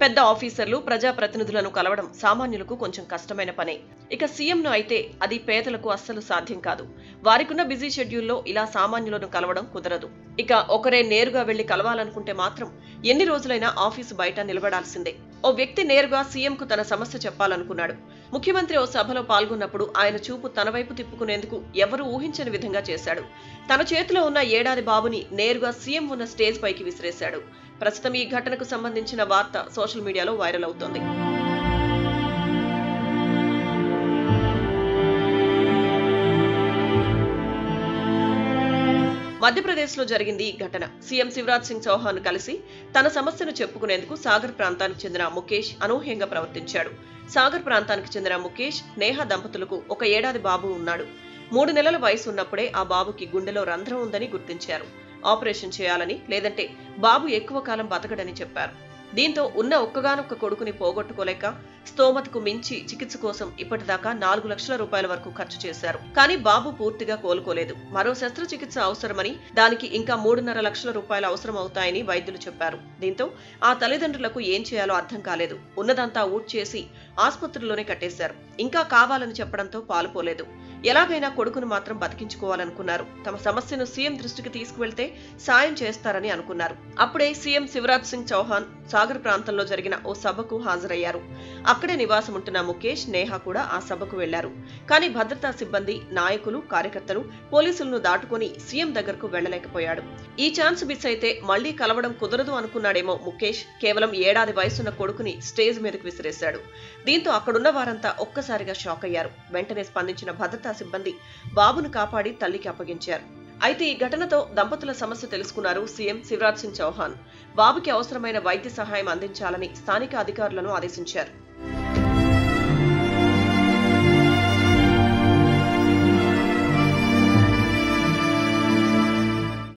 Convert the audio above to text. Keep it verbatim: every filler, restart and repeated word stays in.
పెద్ద ఆఫీసర్లు ప్రజాప్రతినిధులను కలవడం సామాన్యులకు కొంచెం కష్టమైన పనే. ఇక సీఎంను అయితే అది పేదలకు అస్సలు సాధ్యం కాదు. వారికున్న బిజీ షెడ్యూల్లో ఇలా సామాన్యులను కలవడం కుదరదు. ఇక ఒకరే నేరుగా వెళ్లి కలవాలనుకుంటే మాత్రం ఎన్ని రోజులైనా ఆఫీసు బయట నిలబడాల్సిందే. ఓ వ్యక్తి నేరుగా సీఎంకు తన సమస్య చెప్పాలనుకున్నాడు. ముఖ్యమంత్రి ఓ సభలో పాల్గొన్నప్పుడు ఆయన చూపు తన వైపు తిప్పుకునేందుకు ఎవరూ ఊహించని విధంగా చేశాడు. తన చేతిలో ఉన్న ఏడాది బాబుని నేరుగా సీఎం ఉన్న స్టేజ్ పైకి విసిరేశాడు. ప్రస్తుతం ఈ ఘటనకు సంబంధించిన వార్త సోషల్ మీడియాలో వైరల్ అవుతోంది. మధ్యప్రదేశ్ లో జరిగింది ఈ ఘటన. సీఎం శివరాజ్ సింగ్ చౌహాన్ కలిసి తన సమస్యను చెప్పుకునేందుకు సాగర్ ప్రాంతానికి చెందిన ముఖేష్ అనూహ్యంగా ప్రవర్తించాడు. సాగర్ ప్రాంతానికి చెందిన ముఖేష్, నేహ దంపతులకు ఒక ఏడాది బాబు ఉన్నాడు. మూడు నెలల వయసు ఉన్నప్పుడే ఆ బాబుకి గుండెలో రంధ్రం ఉందని గుర్తించారు. ఆపరేషన్ చేయాలని, లేదంటే బాబు ఎక్కువ కాలం బతకడని చెప్పారు. దీంతో ఉన్న ఒక్కగానొక్క కొడుకుని పోగొట్టుకోలేక స్తోమతకు మించి చికిత్స కోసం ఇప్పటిదాకా నాలుగు లక్షల రూపాయల వరకు ఖర్చు చేశారు. కానీ బాబు పూర్తిగా కోలుకోలేదు. మరో శస్త్రచికిత్స అవసరమని, దానికి ఇంకా మూడున్నర లక్షల రూపాయలు అవసరం అవుతాయని వైద్యులు చెప్పారు. దీంతో ఆ తల్లిదండ్రులకు ఏం చేయాలో అర్థం కాలేదు. ఉన్నదంతా ఊడ్చేసి ఆసుపత్రిలోనే కట్టేశారు. ఇంకా కావాలని చెప్పడంతో పాలుపోలేదు. ఎలాగైనా కొడుకును మాత్రం బతికించుకోవాలనుకున్నారు. తమ సమస్యను సీఎం దృష్టికి తీసుకువెళ్తే సాయం చేస్తారని అనుకున్నారు. అప్పుడే సీఎం శివరాజ్ సింగ్ చౌహాన్ సాగర్ ప్రాంతంలో జరిగిన ఓ సభకు హాజరయ్యారు. అక్కడే నివాసం ఉంటున్న ముఖేష్, నేహ కూడా ఆ సభకు వెళ్లారు. కానీ భద్రతా సిబ్బంది, నాయకులు, కార్యకర్తలు పోలీసులను దాటుకుని సీఎం దగ్గరకు వెళ్లలేకపోయాడు. ఈ ఛాన్స్ మిస్ అయితే మళ్లీ కలవడం కుదరదు అనుకున్నాడేమో ముఖేష్. కేవలం ఏడాది వయసున్న కొడుకుని స్టేజ్ మీదకు విసిరేశాడు. దీంతో అక్కడున్న వారంతా ఒక్కసారిగా షాక్ అయ్యారు. వెంటనే స్పందించిన భద్రతా సిబ్బంది బాబును కాపాడి తల్లికి అప్పగించారు. అయితే ఈ ఘటనతో దంపతుల సమస్య తెలుసుకున్నారు సీఎం శివరాజ్ సింగ్ చౌహాన్. బాబుకి అవసరమైన వైద్య సహాయం అందించాలని స్థానిక అధికారులను ఆదేశించారు.